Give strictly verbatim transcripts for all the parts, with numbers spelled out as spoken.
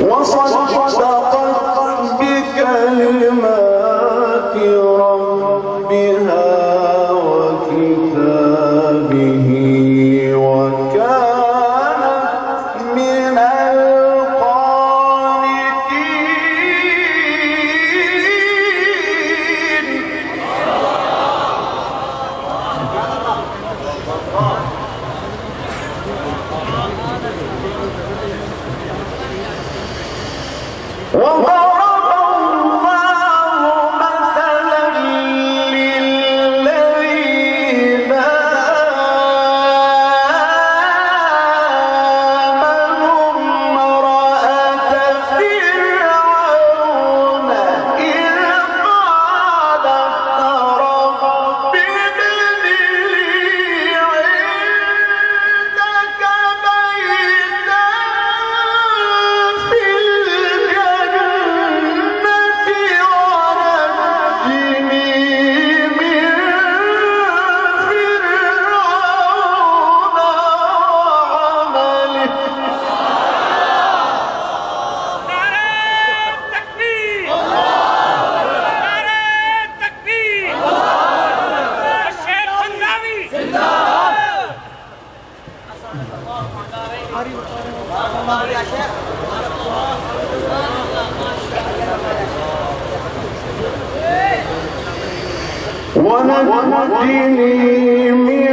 وصدقت بكلمات ربها وكتابه وكانت من القانتين. وضرب الله مثلا للذين آمنوا امرأة فرعون إذ قالت رب ابن لي عندك بيتا في ونجني من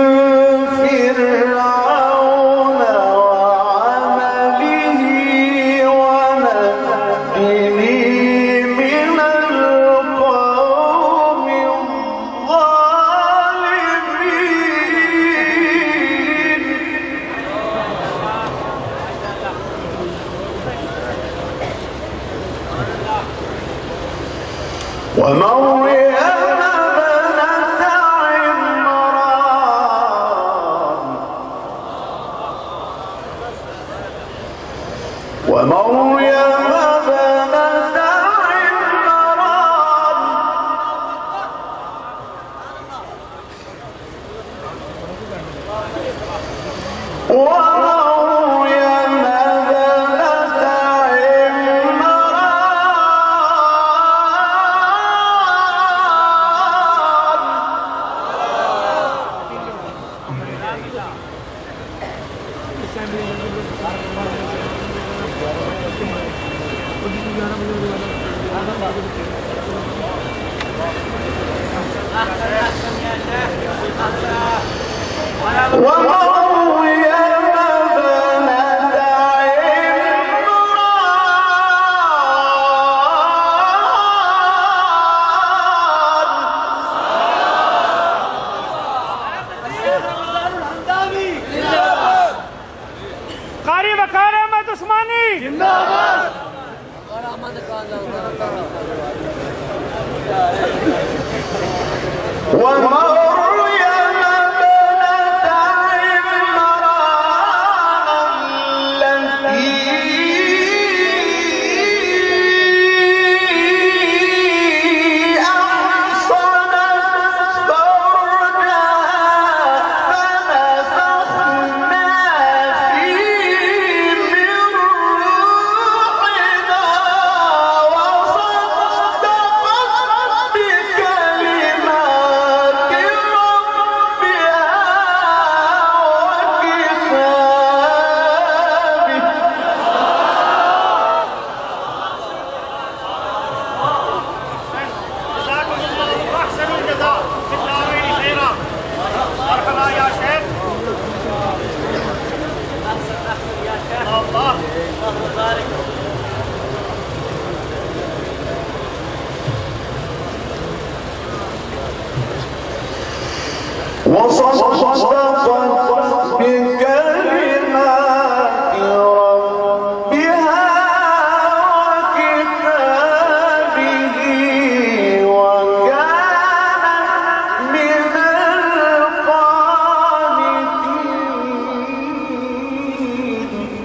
فرعون وعمله ونجني من القوم الظالمين. ومريم ومريم بنت عمران ومريم بنت कारी वकार अहमद उस्मानी जिंदाबाद। وصدقت بكلمات ربها وكتابه وكانت من القانتين.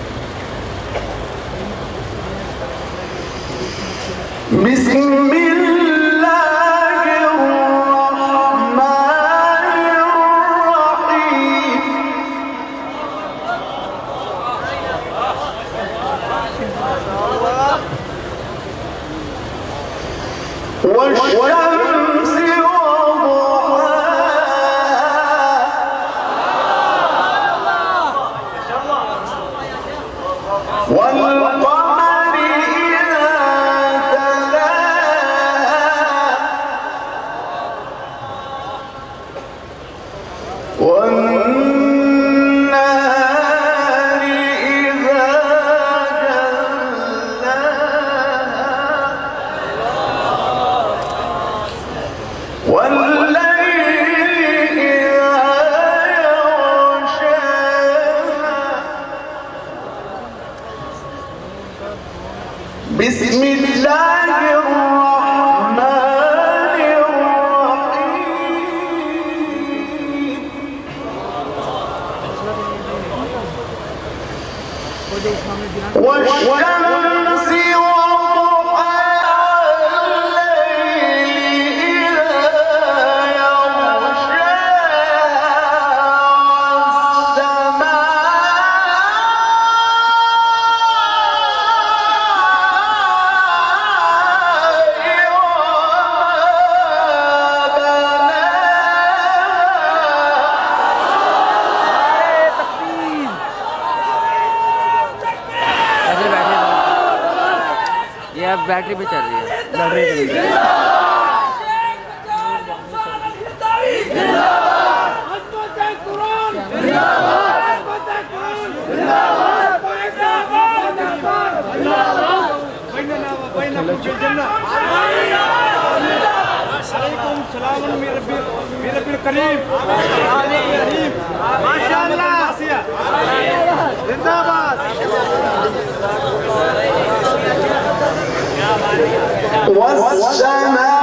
بسم الله والشمس وضحاها والقمر إذا تلاها والنهار إذا جلاها والليل إذا يغشاها بسم الله الرحمن الرحيم والشمس وضحاها والليل إذا ये अब बैटरी पे चल रही है। माशाअल्लाह जिंदाबाद والسماء